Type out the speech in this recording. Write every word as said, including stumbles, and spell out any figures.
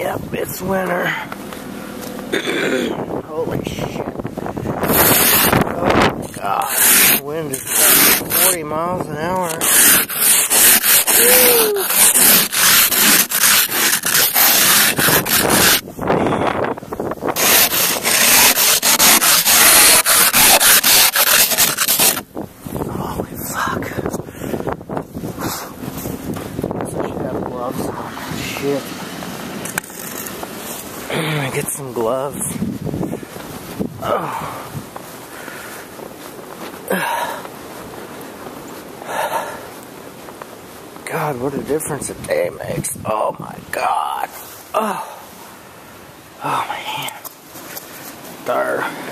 Yep, it's winter. Holy shit. Oh god, the wind is like forty miles an hour. Woo. Holy fuck. I should have gloves on. Shit. Get some gloves. Oh. God, what a difference a day makes. Oh my god. Oh. Oh man. There.